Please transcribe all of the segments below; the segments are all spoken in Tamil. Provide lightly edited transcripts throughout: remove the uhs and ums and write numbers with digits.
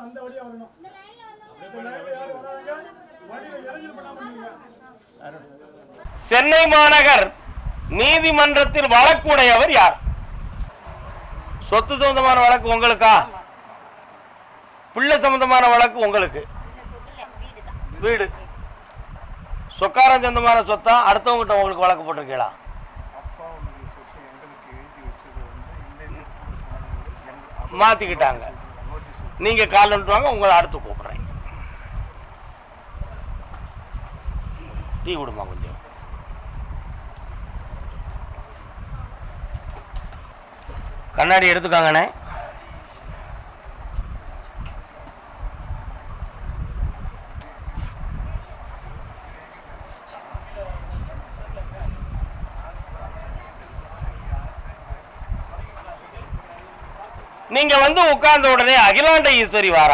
சென்னை மாநகர் நீதிமன்றத்தில் வழக்குடையவர் யார்? சொத்து சம்பந்தமான வழக்கு உங்களுக்கா? பிள்ளை சம்பந்தமான வழக்கு உங்களுக்கு? வீடு சொக்காரம் சொந்தமான சொத்தா? அடுத்தவங்கிட்ட உங்களுக்கு வழக்கு போட்டிருக்கீங்களா? மாத்திக்கிட்டாங்க. நீங்க கால் வாங்க, உங்களை அடுத்து கூப்பிடுறேன். டீ கொடுமா கொஞ்சம். கண்ணாடி எடுத்துக்காங்கண்ணே. நீங்க வந்து உட்கார்ந்த உடனே அகிலாண்ட ஈஸ்வரி வாரா.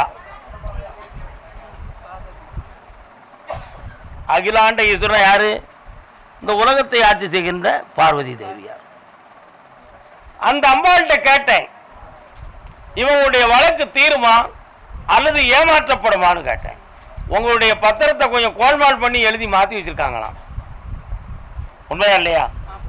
அகிலாண்ட ஈஸ்வரன் யாரு? இந்த உலகத்தை ஆட்சி செய்கின்ற பார்வதி தேவியார். அந்த அம்பாள்கிட்ட கேட்டேன், இவங்களுடைய வழக்கு தீருமா அல்லது ஏமாற்றப்படுமான்னு கேட்டேன். உங்களுடைய பத்திரத்தை கொஞ்சம் கோல்மால் பண்ணி எழுதி மாற்றி வச்சிருக்காங்களாம். உண்மையா இல்லையா?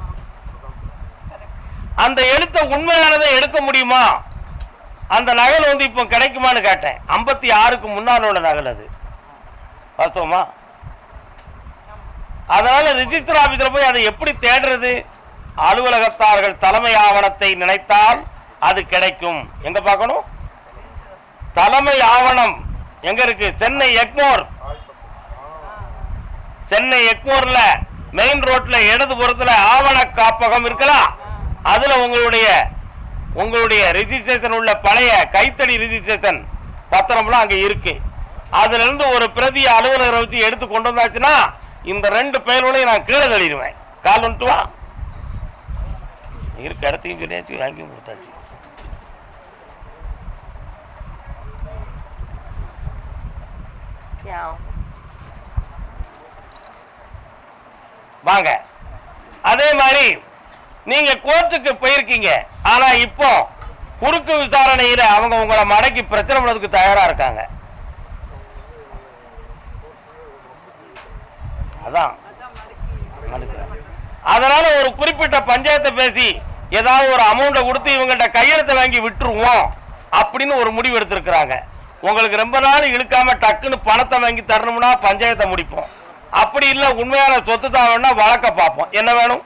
அந்த எழுத்தை உண்மையானதை எடுக்க முடியுமா? அந்த நகல் வந்து இப்போ கிடைக்குமான்னு கேட்டேன். 56க்கு முன்னால் உள்ள நகல் அது. வாஸ்தவமா? அதனால ரிஜிஸ்டர் ஆபீஸில் போய் அதை எப்படி தேடுறது? அலுவலகத்தார்கள் தலைமை ஆவணத்தை நினைத்தால் அது கிடைக்கும். எங்க பார்க்கணும்? தலைமை ஆவணம் எங்க இருக்கு? சென்னை எக்மோர். சென்னை எக்மோர்ல மெயின் ரோட்ல இடதுபுறத்துல ஆவண காப்பகம் இருக்கலாம். அதுல உங்களுடைய ரிஜிஸ்ட்ரேஷன் உள்ள பழைய கைத்தடி ரிஜிஸ்ட்ரேஷன் பத்திரம்லாம் அங்க இருக்கு. அதுல இருந்து ஒரு பிரதி அலுவலகரை வச்சு எடுத்து கொண்டு வந்தாச்சுன்னா இந்த 2 பேர்களையும் நான் கீழே தள்ளிடுவேன். கால் வந்துட்டு வா. இருக்க இடத்தையும் சொல்லியாச்சு, வாங்கியும் கொடுத்தாச்சு. வாங்க. அதே மாதிரி நீங்க கோர்ட்டுக்கு போயிருக்கீங்க. ஆனா இப்போ குறுக்கு விசாரணையில அவங்க உங்களை மடக்கி பிரச்சனை பண்ணதுக்கு தயாரா இருக்காங்க. அதான் அதனால ஒரு குறிப்பிட்ட பஞ்சாயத்தை பேசி ஏதாவது ஒரு அமௌண்ட்டை கொடுத்து இவங்கள்ட்ட கையெழுத்தை வாங்கி விட்டுருவோம் அப்படின்னு ஒரு முடிவு எடுத்திருக்கிறாங்க. உங்களுக்கு ரொம்ப நாள் இழுக்காம டக்குன்னு பணத்தை வாங்கி தரணும்னா பஞ்சாயத்தை முடிப்போம். அப்படி இல்லை உண்மையான சொத்து தான் வேணும்னா வழக்க பார்ப்போம். என்ன வேணும்?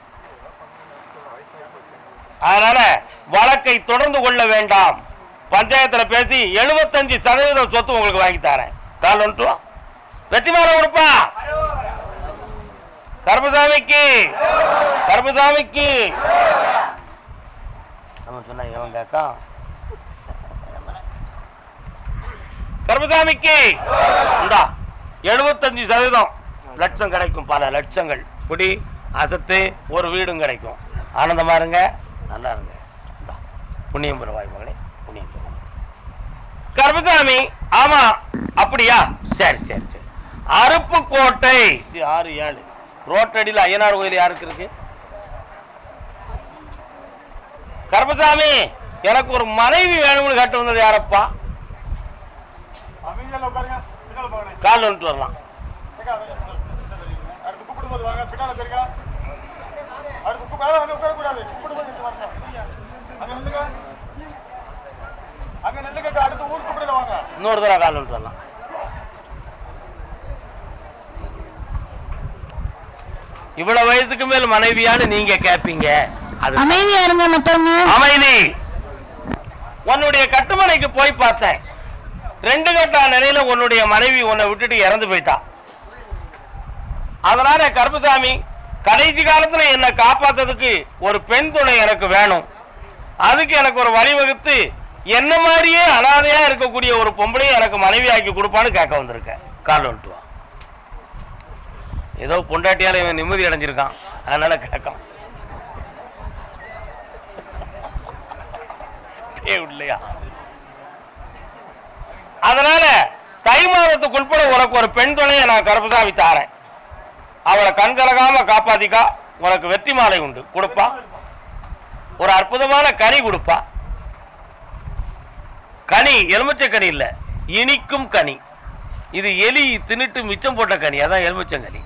அதனால வழக்கை தொடர்ந்து கொள்ள வேண்டாம். பஞ்சாயத்தில் பேசி 75% சொத்து உங்களுக்கு வாங்கி தரேன். கால் வந்துட்டு வெற்றிமாலை கொடுப்பா. கருப்பசாமிக்கு கருப்பசாமிக்கு நம்ம சொன்ன இவன் கேக்கா. கருப்பசாமிக்கு இந்தா 75% லட்சம் கிடைக்கும். பல லட்சங்கள் குடி அசத்து ஒரு வீடும் கிடைக்கும். ஆனந்தமா இருங்க, நல்லா இருங்க. புண்ணியம் பெறுவாய் மகளே, புண்ணியம் பெறுவாய். கருப்பசாமி ஆமா அப்படியா? சரி சரி சரி. அருப்புக்கோட்டை 6-7 ரோட்டடியில் ஐயனார் கோயில் யாருக்கு இருக்கு? கருப்பசாமி எனக்கு ஒரு மனைவி வேணும்னு கேட்டு வந்தது யாரப்பா? கால் வந்துட்டு வரலாம். இன்னொரு தடவை கால் வந்துட்டு வரலாம். இவ்வளவு வயசுக்கு மேல் மனைவியான்னு நீங்க கேட்பீங்க. அமைதி. உன்னுடைய கட்டுமனைக்கு போய் பார்த்தேன். 2 கட்டா நிலையில உன்னுடைய மனைவி உன்னை விட்டுட்டு இறந்து போயிட்டா. அதனால கருப்பசாமி கடைசி காலத்துல என்னை காப்பாத்துறதுக்கு ஒரு பெண் துணை எனக்கு வேணும். அதுக்கு எனக்கு ஒரு வழிவகுத்து என்ன மாதிரியே அனாதையா இருக்கக்கூடிய ஒரு பொம்பளையை எனக்கு மனைவி ஆக்கி கொடுப்பான்னு கேட்க வந்திருக்கேன். கால் வந்துட்டு வா. ஏதோ பொண்டாட்டியால இவன் நிம்மதி அடைஞ்சிருக்கான், அதனால கேட்கான். இல்லையா? அதனால தை மாதத்துக்குள்பட உனக்கு ஒரு பெண் துணையை நான் கருப்பசாமி தாரேன். அவளை கண்கலகாம காப்பாத்திக்கா. உனக்கு வெற்றி மாலை உண்டு கொடுப்பா. ஒரு அற்புதமான கனி கொடுப்பா. கனி எலுமிச்சை கனி இல்லை, இனிக்கும் கனி. இது எலி தின்னுட்டு மிச்சம் போட்ட கனி, அதான் எலுமிச்சங்கனி.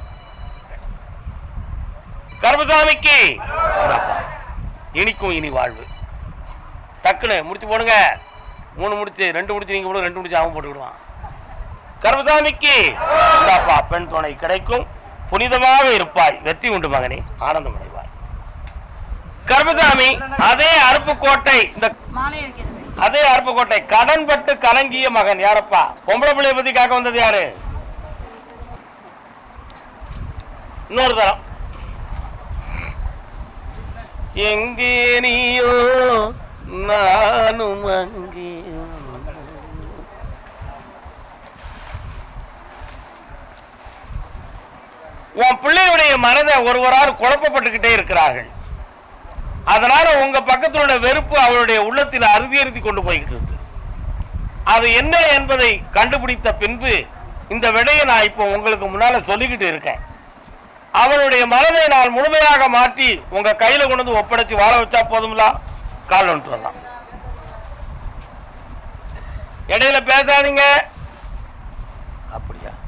கருப்பசாமிக்கு இனிக்கும் இனி வாழ்வு. டக்குன்னு முடிச்சு போடுங்க. 3 முடிச்சு 2 முடிச்சு நீங்க போடு, 2 முடிச்சு அவன் போட்டுக்கிடுவான். கருப்பசாமிக்கு இந்தாப்பா பெண் துணை கிடைக்கும், புனிதமாக இருப்பாய், வெற்றி உண்டு மகனே, ஆனந்தம் அடைவாய். கருப்பசாமி அதே அருப்புக்கோட்டை, இந்த அதே அருப்புக்கோட்டை கடன்பட்டு கலங்கிய மகன் யாரப்பா? பொம்பளை பிள்ளைய பத்தி காக்க வந்தது யாரு? இன்னொரு தரம். எங்கே நீயோ நானும் அங்கே. உன் பிள்ளையுடைய மனதை ஒருவரால் குழப்பப்பட்டுக்கிட்டே இருக்கிறார்கள். அதனால உங்க பக்கத்தில் உள்ள வெறுப்பு அவருடைய உள்ளத்தில் அறுதி கொண்டு போய்கிட்டு இருக்கு. அது என்ன என்பதை கண்டுபிடித்த பின்பு இந்த விடையை நான் இப்போ உங்களுக்கு முன்னால சொல்லிக்கிட்டு இருக்கேன். அவனுடைய மனதை நான் முழுமையாக மாற்றி உங்க கையில கொண்டு வந்து ஒப்படைச்சு வாழ வச்சா போதும்ல. கால் வந்துட்டு வரலாம், இடையில பேசாதீங்க. அப்படியா?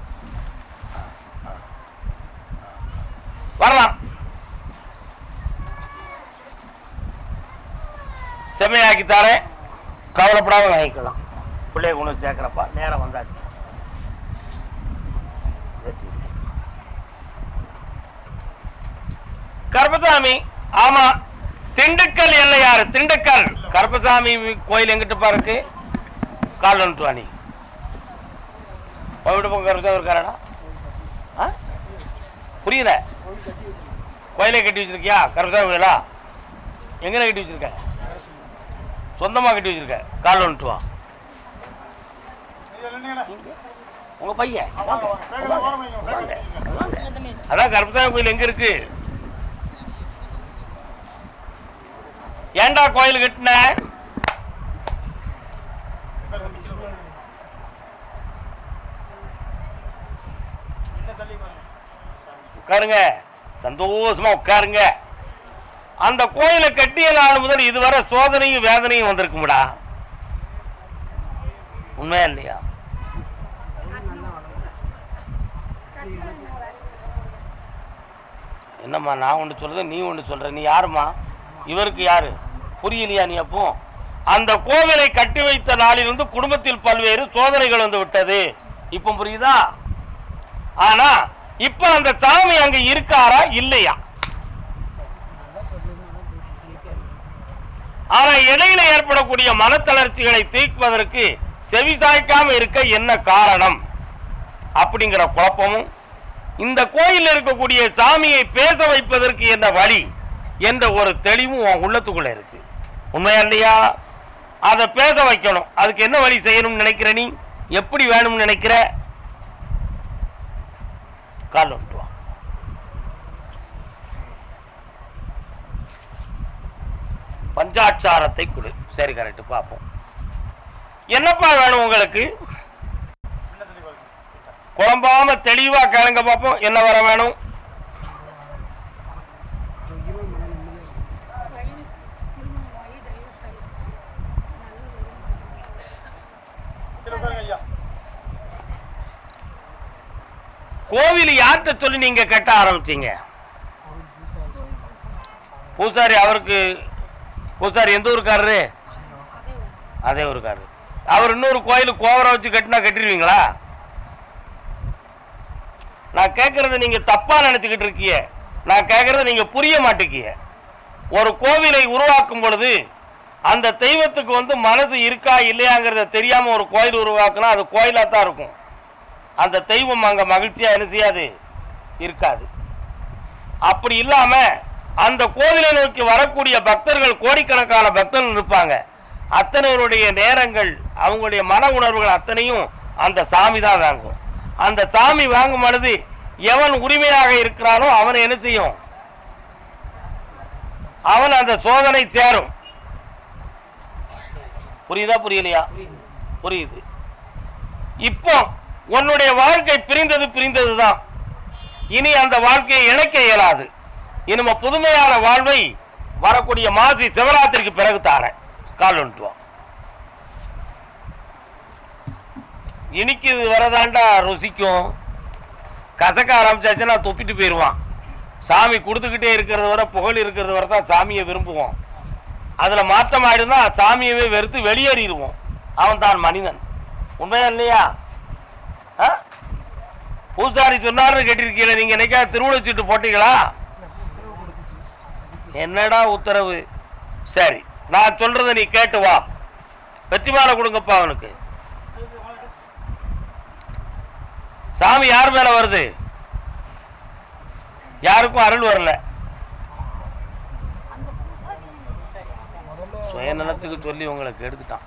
வரலாம். செம்மையாக்கி தாரேன், கவலைப்படாம வாங்கிக்கலாம். பிள்ளைய கொண்டு சேர்க்கிறப்பா, நேரம் வந்தாச்சு. கருப்பசாமி, ஆமா, திண்டுக்கல் எல்லையாரு, திண்டுக்கல் கருப்பசாமி கோயில் எங்கிட்டப்பா இருக்கு? கால் வந்துட்டு வாணி கருப்பசாமி இருக்காரடா? புரியல. கோயிலை கட்டி வச்சிருக்கியா? கருப்பசாமி கோயிலா எங்கே கட்டி வச்சிருக்க? சொந்தமாக கட்டி வச்சிருக்க. கால் வந்துட்டு வா. உங்க பையன் அதான் கருப்பசாமி கோயில் எங்க இருக்கு? ஏண்டா கோயில் கட்டின? உட்காருங்க, சந்தோஷமா உட்காருங்க. அந்த கோயிலை கட்டிய நாள் முதல் இதுவரை சோதனையும் வேதனையும் வந்திருக்கும்டா. உண்மையா இல்லையா? என்னம்மா நான் ஒன்று சொல்றது, நீ ஒன்று சொல்ற. நீ யாருமா? இவருக்கு யாரு? புரியலையா நீ? அப்போ அந்த கோவிலை கட்டி வைத்த நாளிலிருந்து குடும்பத்தில் பல்வேறு சோதனைகள் வந்து விட்டது. இப்ப புரியுதா? ஆனா இப்ப அந்த சாமி அங்க இருக்காரா இல்லையா? ஆனா இடையில ஏற்படக்கூடிய மனத்தளர்ச்சிகளை தீர்ப்பதற்கு செவி சாய்க்காம இருக்க என்ன காரணம் அப்படிங்கிற குழப்பமும், இந்த கோயில் இருக்கக்கூடிய சாமியை பேச வைப்பதற்கு என்ன வழி என்ற ஒரு தெளிவும் உன் உள்ளத்துக்குள்ள இருக்கு. உண்மையா இல்லையா? அதை பேச வைக்கணும். அதுக்கு என்ன வழி செய்யணும்னு நினைக்கிற? நீ எப்படி வேணும்னு நினைக்கிற? கால் வந்துட்டு வா. பஞ்சாட்சாரத்தை கொடு. சரி, கரெக்ட். பார்ப்போம். என்னப்பா வேணும் உங்களுக்கு? குழம்பாம தெளிவா கேளுங்க பார்ப்போம். என்ன வர வேணும்? கோவில் யார்கிட்ட சொல்லி நீங்க கட்ட ஆரம்பிச்சீங்க? பூசாரி. அவருக்கு பூசாரி எந்த ஊருக்காரரு? அதே ஊருக்காரரு. அவர் இன்னொரு கோயிலுக்கு கோவரை வச்சு கட்டினா கட்டிடுவீங்களா? நான் கேட்கறத நீங்க தப்பா நினைச்சுக்கிட்டு இருக்கீங்க. நான் கேட்கறத நீங்க புரிய மாட்டேங்கிய. ஒரு கோவிலை உருவாக்கும் பொழுது அந்த தெய்வத்துக்கு மனசு இருக்கா இல்லையாங்கிறத தெரியாம ஒரு கோயில் உருவாக்குனா அது கோயிலா தான் இருக்கும். அந்த தெய்வம் அங்க மகிழ்ச்சியா என்ன செய்யாது? இருக்காது. அப்படி இல்லாம அந்த கோவிலை நோக்கி வரக்கூடிய பக்தர்கள், கோடிக்கணக்கான பக்தர்கள் இருப்பாங்க. அத்தனைவருடைய நேரங்கள், அவங்களுடைய மன உணர்வுகள் அத்தனையும் அந்த சாமி தான் வாங்கும். அந்த சாமி வாங்கும் பொழுது எவன் உரிமையாக இருக்கிறானோ அவனை என்ன செய்யும்? அவன் அந்த சோதனை சேரும். புரியுதா? புரியலையா? புரியுது. இப்போ உன்னுடைய வாழ்க்கை பிரிந்தது தான். இனி அந்த வாழ்க்கையை இணைக்க இயலாது. இனிமே புதுமையான வாழ்வை வரக்கூடிய மாசி சிவராத்திரிக்கு பிறகு தார. கால் வந்துட்டு வா. இனிக்குது வரதாண்டா ருசிக்கும். கசக்க ஆரம்பிச்சாச்சுன்னா துப்பிட்டு போயிடுவான். சாமி கொடுத்துக்கிட்டே இருக்கிறது வரை, புகழ் இருக்கிறது வரை தான் சாமியை விரும்புவோம். அதில் மாற்றம் ஆயிடுனா சாமியவே வெறுத்து வெளியேறிடுவோம். அவன் தான் மனிதன். உண்மையா இல்லையா? பூசாரி சொன்னார்னு கேட்டிருக்கீங்க. நீங்கள் என்னைக்கா திருவிழச்சீட்டு போட்டீங்களா? என்னடா உத்தரவு? சரி, நான் சொல்றதை நீ கேட்டு வா. வெற்றி மாலை கொடுங்கப்பா அவனுக்கு. சாமி யார் மேல வருது? யாருக்கும் அருள் வரல. சுயநலத்துக்கு சொல்லி உங்களுக்கு எடுத்துட்டான்.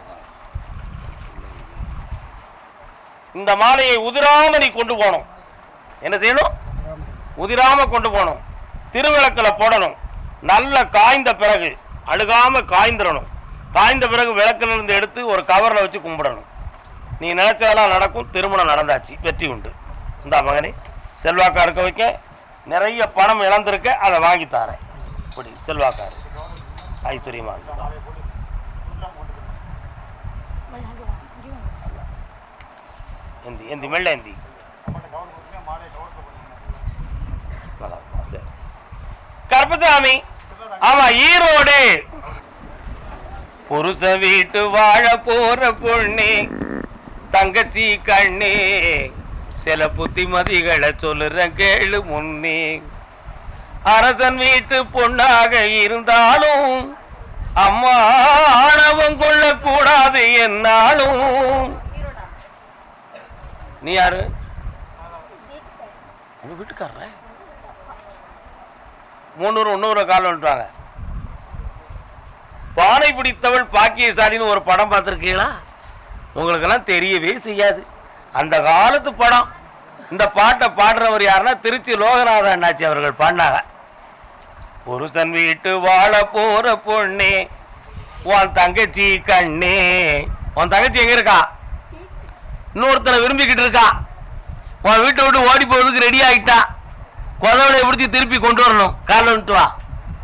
இந்த மாலையை உதிராம நீ கொண்டு போகணும். என்ன செய்யணும்? உதிராம கொண்டு போகணும். திருவிளக்கில் போடணும். நல்ல காய்ந்த பிறகு, அழுகாம காய்ந்துடணும். காய்ந்த பிறகு விளக்குல இருந்து எடுத்து ஒரு கவரில் வச்சு கும்பிடணும். நீ நினைச்சதெல்லாம் நடக்கும். திருமணம் நடந்தாச்சு, வெற்றி உண்டு. இந்த மகனே, செல்வாக்கா இருக்க வைக்க, நிறைய பணம் இழந்திருக்க, அதை வாங்கி தாரேன். இப்படி செல்வாக்காரு ஐஸ்வர்யமா இருக்கு. எந்தி எந்தி மெல்ல எந்தி. சரி கருப்பசாமி. ஆமா, ஈரோடு புருஷ வீட்டு வாழ போற பொண்ணே, தங்கச்சி கண்ணே, சில புத்திமதிகளை சொல்லுற கேளு முன்னே. அரசன் வீட்டு பொண்ணாக இருந்தாலும் அம்மா ஆணவம் கொள்ளக்கூடாது என்னாலும். நீ யாரு? உங்க வீட்டுக்காரர 300 காலம் வந்துட்டாங்க. பானை பிடித்தவள் பாக்கியசாலின்னு ஒரு படம் பார்த்துருக்கீங்களா? உங்களுக்கெல்லாம் தெரியவே செய்யாது. அந்த காலத்து படம். இந்த பாட்டை பாடுறவர் யாருன்னா திருச்சி லோகநாத அண்ணாச்சி அவர்கள் பாடினாங்க. புருஷன் வீட்டு வாழ போற பொண்ணே, உன் தங்கச்சி கண்ணே. உன் தங்கச்சி எங்க இருக்கா? இன்னொருத்தரை விரும்பிக்கிட்டு இருக்கா. உன் வீட்டை விட்டு ஓடி போவதுக்கு ரெடி ஆகிட்டா. கொதவளை பிடிச்சி திருப்பி கொண்டு வரணும். காலைல வந்துட்டு வா.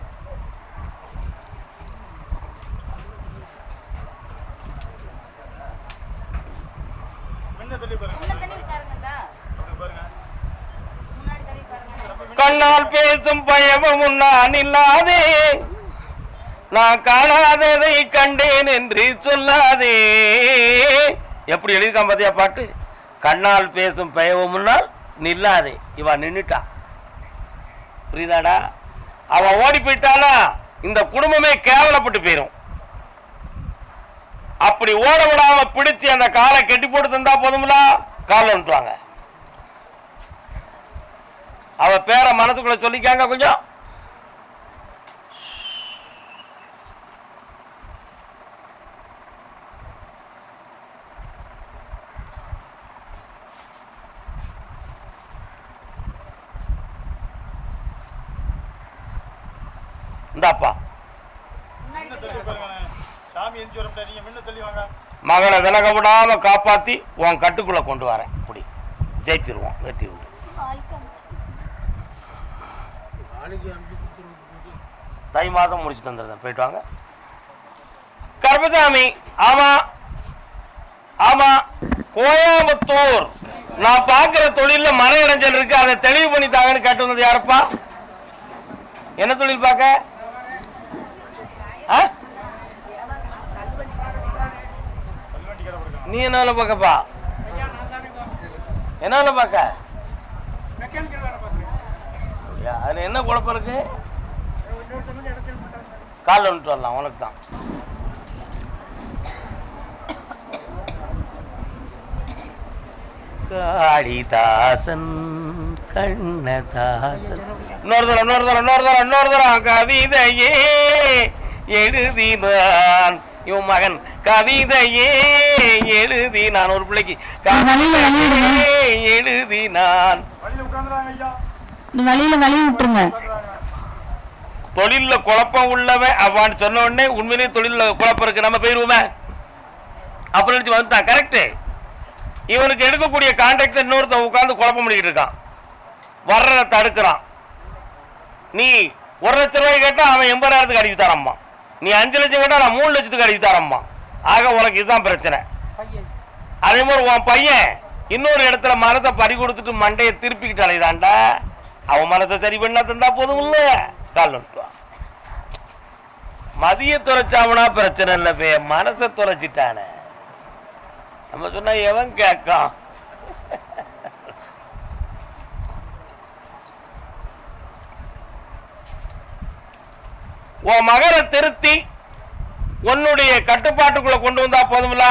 கண்ணால் பேசும் பயமும் நான் இல்லாதே, நான் காணாததை கண்டேன் என்று சொல்லாதே. எப்படி எழுதிருக்கான் பாத்தியா பாட்டு? கண்ணால் பேசும் பயமும் முன்னால் நில்லாதே. இவன் நின்னுட்டா. புரியுதாடா? அவன் ஓடி போயிட்டானா இந்த குடும்பமே கேவலப்பட்டு போயிடும். அப்படி ஓட விடாம பிடிச்சு அந்த காலை கெட்டி போட்டு தந்தா போதும்ல, காலில் விட்டுவாங்க. அவ பேரை மனசுக்குள்ள சொல்லிக்காங்க கொஞ்சம். இந்தாப்பா மகளை விலக விடாம காப்பாத்தி உன் கட்டுக்குள்ள கொண்டு வரேன். இப்படி ஜெயிச்சிருவோம், வெற்றி உண்டு. தை மாதம் முடிச்சு தந்துருந்தேன். போயிட்டு வாங்க கருப்பசாமி. ஆமா ஆமா, கோயம்புத்தூர். நான் பார்க்கிற தொழில மர இடைஞ்சல் இருக்கு, அதை தெளிவு பண்ணி தாங்கன்னு கேட்டு வந்தது யாருப்பா? என்ன தொழில் பார்க்க? நீ என்ன பார்க்கப்பா? என்ன பார்க்க? அதுல என்ன குழப்பம் இருக்கு? காலில் வந்துட்டு வரலாம். உனக்கு தான் காளிதாசன் கண்ணதாசன். இன்னொரு தரம் கவிதையே எழுதினான் இவன் மகன். கவிதையே எழுதினான் ஒரு பிள்ளைக்கு. கவிதையே எழுதினான். தொழில குழப்பம் உள்ளவன் அவன் சொன்ன உடனே உண்மையிலேயே தொழில குழப்பம் இருக்கு, நம்ம போயிருவோமே அப்படின்னு வந்துட்டான். கரெக்டு. இவனுக்கு எடுக்கக்கூடிய கான்ட்ராக்ட் இன்னொருத்த உட்காந்து குழப்பம் பண்ணிக்கிட்டு இருக்கான். வர்றதை தடுக்கிறான். நீ 1 லட்சம் ரூபாய் கேட்டா அவன் 80,000க்கு அடிச்சு தரம்மா. நீ 5 லட்சம் கேட்டா நான் 3 லட்சத்துக்கு அடிச்சு தரம்மா. ஆக உனக்கு இதுதான் பிரச்சனை. அதே மாதிரி உன் பையன் இன்னொரு இடத்துல மனத்தை பறி கொடுத்துட்டு மண்டையை திருப்பிக்கிட்டு அலைதாண்டா, அவன் மனசை சரி பண்ணா தந்தா போதும் இல்ல. கால் வந்துட்டுவான். மதிய தொலைச்சாவனா பிரச்சனை இல்லை, மனசை தொலைச்சிட்டானே நம்ம சொன்னா எவன் கேட்கான்? உன் மகனை திருத்தி உன்னுடைய கட்டுப்பாட்டுக்குள்ள கொண்டு வந்தா போதும்ல.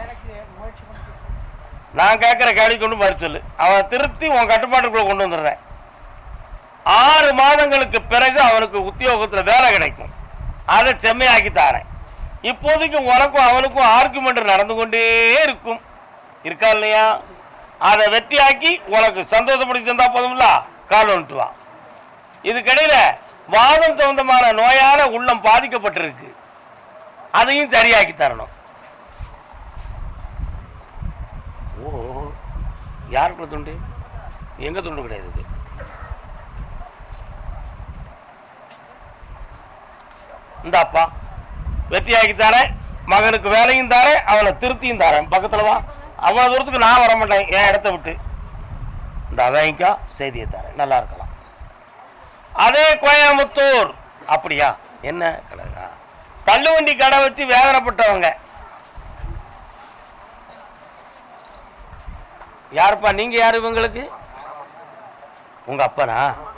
நான் கேட்கிற கேள்வி கொண்டு மறு சொல்லு. அவன் திருத்தி உன் கட்டுப்பாட்டுக்குள்ள கொண்டு வந்துடுறேன். 6 மாதங்களுக்கு பிறகு அவனுக்கு உத்தியோகத்தில் வேலை கிடைக்கும். அதை செம்மையாக்கி தாரேன். இப்போதைக்கு உனக்கும் அவனுக்கும் ஆர்குமெண்ட் நடந்து கொண்டே இருக்கும், இருக்கா இல்லையா? அதை வெற்றியாக்கி உனக்கு சந்தோஷப்படுத்தி தந்தா போதும்ல. கால் வந்துட்டு வா. இதுக்கிடையில வாதம் சம்பந்தமான நோயான உள்ளம் பாதிக்கப்பட்டிருக்கு, அதையும் சரியாக்கி தரணும். ஓ, யாருக்குள்ள துண்டு? எங்க துண்டு கிடையாது. இந்தாப்பா வெற்றியாக்கி தரேன், மகனுக்கு வேலையும் தரேன், அவனை திருத்தியும் தரேன். பக்கத்தில் வா. அவ்வளோ தூரத்துக்கு நான் வர மாட்டேன், என் இடத்த விட்டு. இந்த வாங்கிக்கா, செய்தியை தரேன், நல்லா இருக்கலாம். அதே கோயம்புத்தூர். அப்படியா? என்ன கடையா? தள்ளுவண்டி கடை வச்சு வேதனைப்பட்டவங்க யாருப்பா? நீங்க யாரு இவங்களுக்கு? உங்க அப்பனா?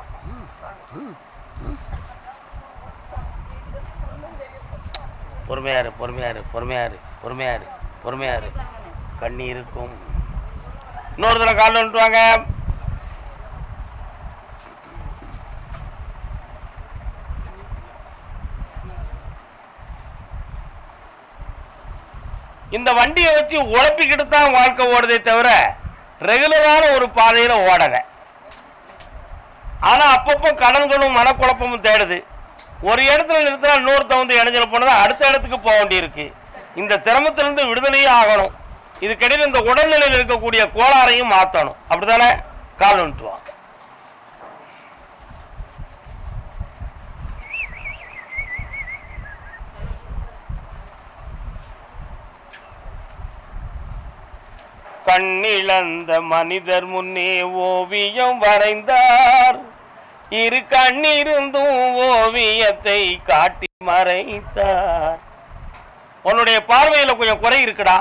பொறுமையாரு பொறுமையாரு பொறுமையாரு பொறுமையாரு பொறுமையாரு, கண்ணி இருக்கும். இன்னொரு தடவை கால் வந்துட்டுவாங்க. இந்த வண்டியை வச்சு உழப்பிக்கிட்டு தான் வாழ்க்கை ஓடுதே தவிர ரெகுலரான ஒரு பாதையில ஓடலை. ஆனா அப்பப்போ கடன்களும் மனக்குழப்பமும் தேடுது. ஒரு இடத்துல நிறுத்தினா இன்னொருத்த வந்து இணைஞ்சல போனதா அடுத்த இடத்துக்கு போக வேண்டியிருக்கு. இந்த சிரமத்திலிருந்து விடுதலையே ஆகணும். இதுக்கிடையில் இந்த உடல்நிலையில் இருக்கக்கூடிய கோளாறையும் மாற்றணும். அப்படித்தானே? கால் வந்துட்டுவான். கண்ணிழந்த மனிதர் முன்னே ஓவியம் வரைந்தார், இரு கண்ணிருந்தும் ஓவியத்தை காட்டி மறைத்தார். உன்னுடைய பார்வையில கொஞ்சம் குறை இருக்குடா.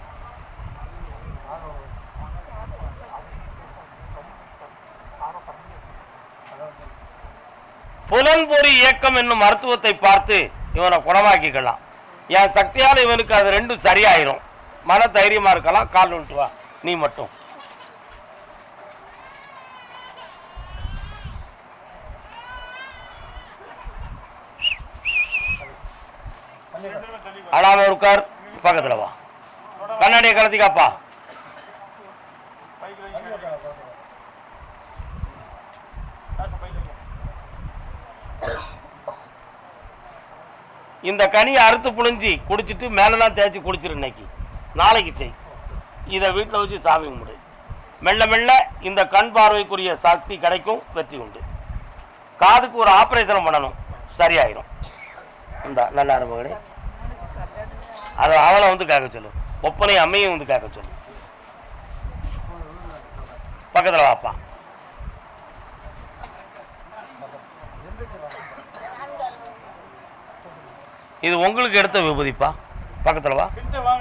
புலன்பொறி இயக்கம் என்னும் மருத்துவத்தை பார்த்து இவனை குணமாக்கிக்கலாம். என் சக்தியால் இவனுக்கு அது ரெண்டும் சரியாயிரும். மன தைரியமா இருக்கலாம். கால் விட்டு வா நீ மட்டும். அடாம உட்கார், பக்கத்துல வா. கண்ணாடியை கலத்திக்காப்பா. இந்த கனியை அறுத்து புழிஞ்சி குடிச்சிட்டு மேலெல்லாம் தேய்ச்சி குடிச்சிரு. இன்னைக்கு நாளைக்கு செய். இதை வீட்டில் வச்சு சாமி கும்பிடு. மெல்ல மெல்ல இந்த கண் பார்வைக்குரிய சக்தி கிடைக்கும், வெற்றி உண்டு. காதுக்கு ஒரு ஆப்ரேஷன் பண்ணணும், சரியாயிரும். இந்த நல்லா இருப்பவங்களே அதை அவளை வந்து கேட்க சொல்லு. ஒப்பனை அம்மையும் வந்து கேட்க சொல்லு. பக்கத்தில் வாப்பா. இது உங்களுக்கு எடுத்த விபூதிப்பா. பக்கத்தில் வா.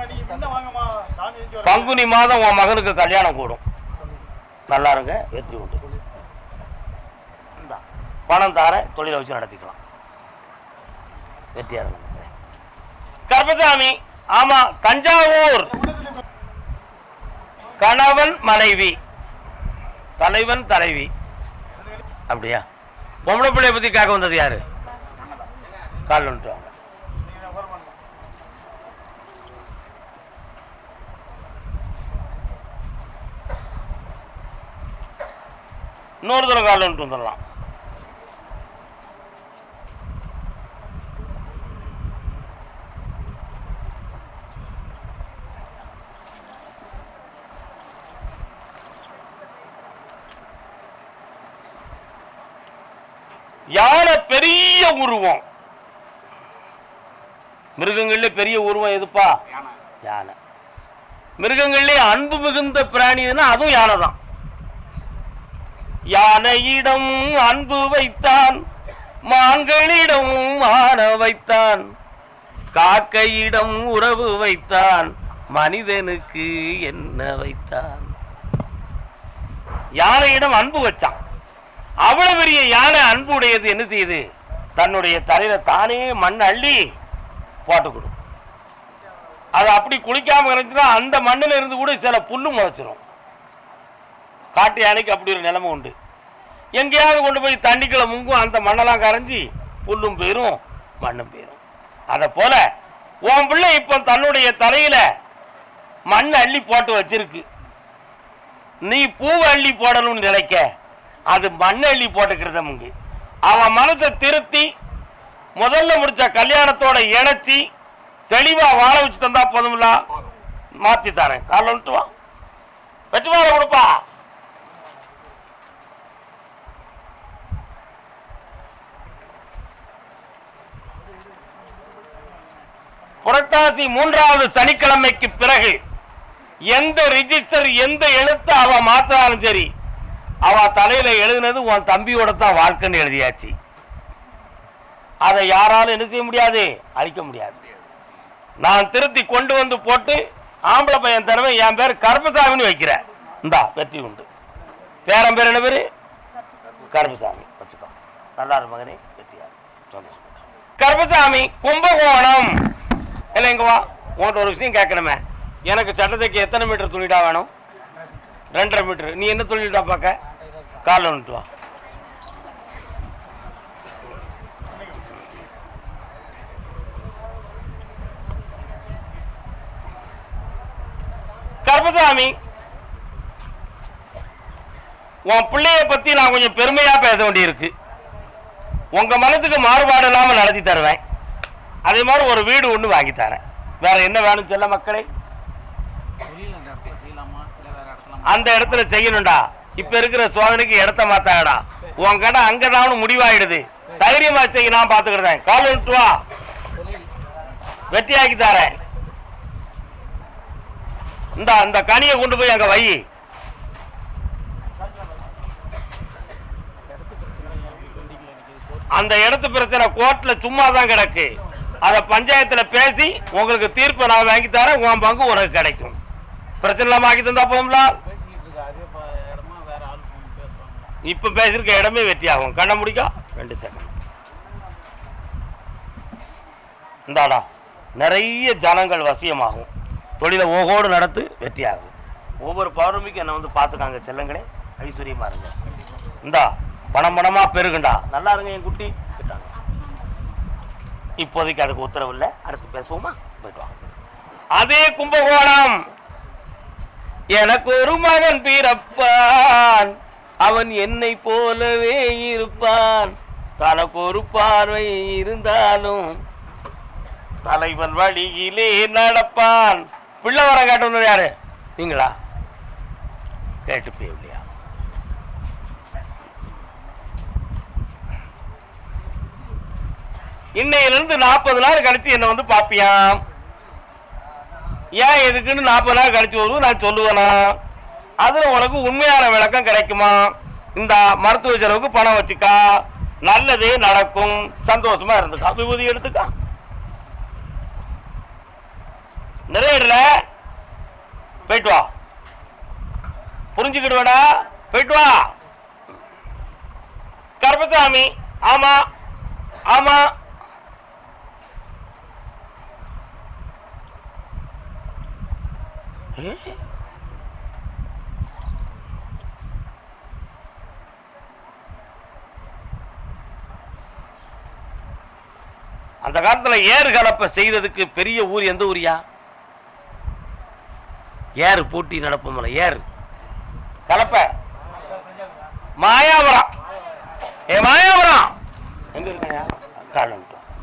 பங்குனி மாதம் உன் மகனுக்கு கல்யாணம் கூடும். நல்லா இருங்க, வெற்றி உண்டு. பணம் தார தொழிலை வச்சு நடத்திக்கலாம். வெற்றியா இருங்க. கர்பசாமி. ஆமா, தஞ்சாவூர். கணவன் மனைவி, தலைவன் தலைவி. அப்படியா? பொம்பளை பிள்ளைய பத்தி கேட்க வந்தது யாரு? கால் வந்துட்டு வாங்க. இன்னொரு தடவை கால் வந்துட்டு வந்துடலாம். யானை பெரிய உருவம். மிருகங்கள்ல பெரிய உருவம் எதுப்பா? யானை. மிருகங்களே அன்பு மிகுந்த பிராணின்னா அதுவும் யானை தான். யானையிடம் அன்பு வைத்தான், மான்களிடம் மான வைத்தான், காக்கையிடம் உறவு வைத்தான், மனிதனுக்கு என்ன வைத்தான். யானையிடம் அன்பு வச்சான். அவ்வளவு பெரிய யானை அன்பு உடையது என்ன செய்யுது? தன்னுடைய தலையில தானே மண் அள்ளி போட்டுக்கணும். அது அப்படி குளிக்காம இருந்துச்சுன்னா அந்த மண்ணில் இருந்து கூட சில புல்லு முளைச்சிரும். காட்டு யானைக்கு அப்படி ஒரு நிலைமை உண்டு. எங்கேயாவது கொண்டு போய் தண்ணிக்குள்ள முங்கும், அந்த மண்ணெல்லாம் கரைஞ்சி புல்லும் போயிரும் மண்ணும் போயிரும். அதை போல உன் பிள்ளை இப்போ தன்னுடைய தலையில மண் அள்ளி போட்டு வச்சிருக்கு. நீ பூவை அள்ளி போடணும்னு நினைக்க, அது மண் அள்ளி போட்டுக்கிறத முங்கு. அவன் மனத்தை திருத்தி முதல்ல முடிச்ச கல்யாணத்தோட இணைச்சி தெளிவா வாழ வச்சு தந்தா போதும்ல. மாத்தி தரேன், காலைல வந்துட்டு வா, வெற்றி வாழ கொடுப்பா. புரட்டாசி 3வது சனிக்கிழமைக்கு பிறகு எந்த ரிஜிஸ்டர் எந்த எழுத்து அவ மாத்தினாலும் சரி, அவ தலையில எழுதினது உன் தம்பியோட தான் வாழ்க்கைன்னு எழுதியாச்சு. அதை யாராலும் என்ன செய்ய முடியாது, அழிக்க முடியாது. நான் திருத்தி கொண்டு வந்து போட்டு ஆம்பளை பையன் தரவை என் பேர் கருப்பசாமின்னு வைக்கிறேன். இந்தா வெற்றி உண்டு. பேரன் பேர் என்ன பேரு? கருப்பசாமி வச்சுக்கோ. நல்லா இரு மகனே, வெற்றியாரு. கருப்பசாமி கும்பகோணம். இல்லை இங்க வா, உன்கிட்ட ஒரு விஷயம் கேட்கணுமே. எனக்கு சட்டத்துக்கு எத்தனை மீட்டர் துணிடா வேணும்? 2.5 மீட்டர். நீ என்ன துணிடா பார்க்க? காலில் வந்துட்டு வா. கருப்பசாமி, உன் பிள்ளைய பத்தி நான் கொஞ்சம் பெருமையா பேச வேண்டியிருக்கு. உங்க மனசுக்கு மாறுபாடு இல்லாமல் நடத்தி தருவேன். அதே மாதிரி ஒரு வீடு ஒன்று வாங்கி தரேன். வேற என்ன வேணும் செல்ல மக்களே? அந்த இடத்துல செய்யணும்டா. இப்ப இருக்கிற சோதனைக்கு இடத்த மாத்தாடா. உன் கடை அங்கதான் முடிவாயிடுது. தைரியமா செய்ய, நான் பாத்துக்கிட்டேன். கால் விட்டு வா, வெட்டியாக்கி தரேன். இந்த கனியை கொண்டு போய் அங்க வை. அந்த இடத்து பிரச்சனை கோர்ட்ல சும்மா தான் கிடக்கு. அதை பஞ்சாயத்துல பேசி உங்களுக்கு தீர்ப்பை நான் வாங்கி தரேன். உன் பங்கு உனக்கு கிடைக்கும். பிரச்சனை இல்லாம ஆக்கி தந்தா போகும்ல. இப்ப பேசிருக்க இடமே வெற்றி ஆகும். கண்ண முடிக்கா 2 செகண்ட். இந்தாடா, நிறைய ஜனங்கள் வசியமாகும். தொழிலை ஓகோடு நடத்து, வெற்றியாகும். ஒவ்வொரு பௌர்ணமிக்கும் என்னை வந்து பார்த்துக்காங்க செல்லங்களே. ஐஸ்வர்யமா இருங்க. இந்தா பணமா பெருகுண்டா. நல்லா இருங்க என் குட்டி. இப்போதைக்கு அதுக்கு உத்தரவு இல்லை. அடுத்து பேசுவோமா? போயிட்டு வாங்க. அதே கும்பகோணம். எனக்கு ஒரு மகன் பிறப்பான், அவன் என்னை போலவே இருப்பான். தனக்கு ஒரு பார்வை இருந்தாலும் தலைவன் வழியிலே நடப்பான். பிள்ளை வர கேட்டு யாரு? நீங்களா? கேட்டு போய்லையா? இன்னையிலிருந்து 40 நாள் கழிச்சு என்ன வந்து பாப்பியான். ஏன் எதுக்குன்னு 40 நாள் கழிச்சு வருவோம் நான் சொல்லுவேனா? அதுல உனக்கு உண்மையான விளக்கம் கிடைக்குமா? இந்த மருத்துவ செலவுக்கு பணம் வச்சுக்கா, நல்லதே நடக்கும், சந்தோஷமா இருந்துக்கா. விபூதி எடுத்துக்கா. நிறைய போயிட்டு வா. புரிஞ்சுக்கிடுவடா. போயிட்டு வா. கருப்பசாமி. ஆமா ஆமா. அந்த காலத்துல ஏறு கலப்பை செய்ததுக்கு பெரிய ஊர் எந்த ஊரியா? ஏறு பூட்டி நடப்போம்ல, ஏறு கலப்பை மாயாபுரம். மாயாபுரம் எங்க இருக்கையா? காலம்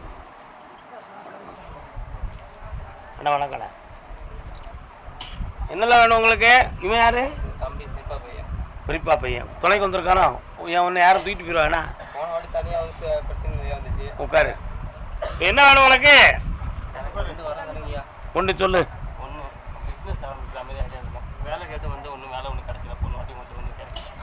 என்ன வணக்கண்ண. என்னெல்லாம் வேணும் உங்களுக்கு? இவன் யாரு? பிரிப்பா பையன். துணைக்கு வந்திருக்கானோ? உன்னை யாரும் தூக்கிட்டு போயிடுவானா? உட்காரு. என்ன வேணும் உனக்கு? ஒன்று சொல்லு.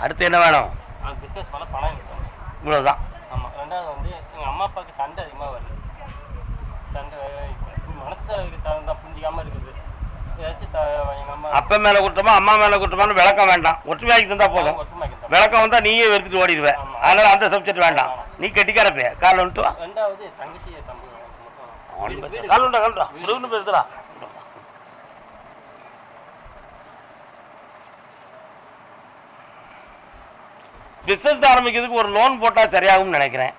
அடுத்து என்ன வேணும்? பிஸ்னஸ் பண்ண பணம் வேணும். இவ்வளோதான். ஆமாம். ரெண்டாவது வந்து எங்கள் அம்மா அப்பாவுக்கு சண்டை அதிகமாக வருது. சண்டை மனசு தகுந்த புரிஞ்சிக்காமல் இருக்குது. ஏதாச்சும் எங்கள் அம்மா அப்பா மேலே குற்றமா அம்மா மேலே குற்றமானு விளக்கம் வேண்டாம். ஒற்றுமையாக்கி தந்தால் போதும். விளக்கம் வந்தால் நீயே எடுத்துட்டு ஓடிடுவேன். அதனால் அந்த சப்ஜெக்ட் வேண்டாம். நீ கெட்டிக்காரப்பே கால் வந்துட்டு வா. ரெண்டாவது தங்கச்சி தம்பி கால் உண்டா கால்டா விடுன்னு பேசுகிறா. பிஸ்னஸ் ஆரம்பிக்கிறதுக்கு ஒரு லோன் போட்டால் சரியாகும்னு நினைக்கிறேன்.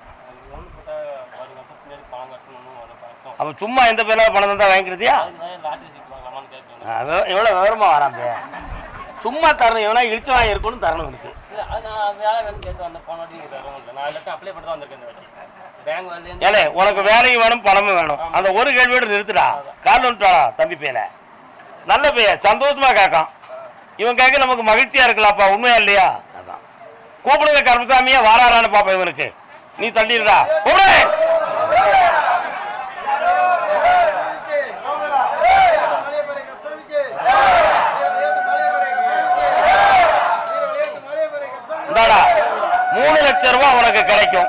அவன் சும்மா எந்த பேரில் பணம் தந்தால் வாங்கிக்கிறதியா? எவ்வளோ விவரமாக வரான் பே. சும்மா தரணும். எவனா இழிச்சு வாங்கி இருக்கணும்னு தரணும் இருக்கு. ஏலே உனக்கு வேலையும் வேணும் பணமும் வேணும். அந்த ஒரு கேள்வியோடு நிறுத்துடா. கால் வந்துட்டாடா தம்பி பேல நல்ல பைய சந்தோஷமா கேட்கான். இவன் கேட்க நமக்கு மகிழ்ச்சியா இருக்கலாம்ப்பா. உண்மையா இல்லையா? அதான் கூப்பிடுங்க கருமசாமியா வாராரான்னு பாப்பா. இவனுக்கு நீ தள்ளிடுடா. கூப்பிடு. இந்தாடா 3 லட்சம் ரூபாய் உனக்கு கிடைக்கும்.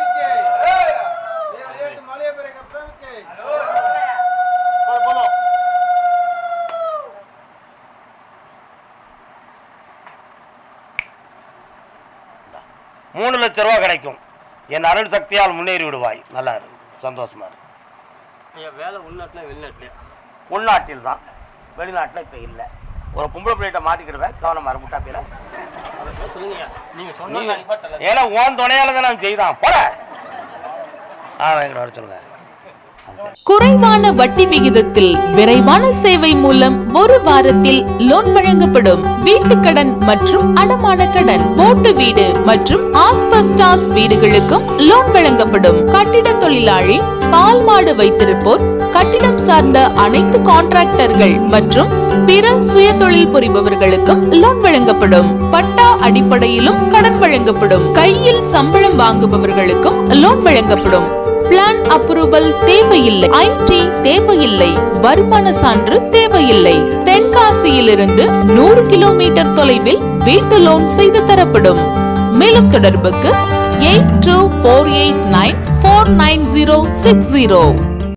மூணு லட்சம் ரூபா கிடைக்கும். என் அருள் சக்தியால் முன்னேறி விடுவாய். நல்லா இருக்கு. சந்தோஷமா இருக்கு. வேலை உள்நாட்டில் வெளிநாட்டில்? உள்நாட்டில் தான். வெளிநாட்டில் இப்போ இல்லை. ஒரு பொம்பளை பிள்ளைகிட்ட மாட்டிக்கிடுவேன். கவனமா இருமுட்டா பேர. ஏன்னா ஓன் துணையால தான் நான் செய்தான். போட வர சொல்லுங்க. குறைவான வட்டி விகிதத்தில் விரைவான சேவை மூலம் 1 வாரத்தில் லோன் வழங்கப்படும். வீட்டுக்கடன் மற்றும் அடமான கடன், ஓட்டு வீடு மற்றும் ஆஸ்பெஸ்டாஸ் வீடுகளுக்கும் லோன் வழங்கப்படும். கட்டிட தொழிலாளி, பால் மாடு வைத்திருப்போர், கட்டிடம் சார்ந்த அனைத்து கான்ட்ராக்டர்கள் மற்றும் பிற சுய தொழில் புரிபவர்களுக்கும் லோன் வழங்கப்படும். பட்டா அடிப்படையிலும் கடன் வழங்கப்படும். கையில் சம்பளம் வாங்குபவர்களுக்கும் லோன் வழங்கப்படும். பிளான் அப்ரூவல் தேவையில்லை. ஐடி தேவையில்லை. வருமான சான்று தேவையில்லை. தென்காசியிலிருந்து 100 கிலோமீட்டர் தொலைவில் வீட்டு லோன் செய்து தரப்படும். மேலும் தொடர்புக்கு 8248949060.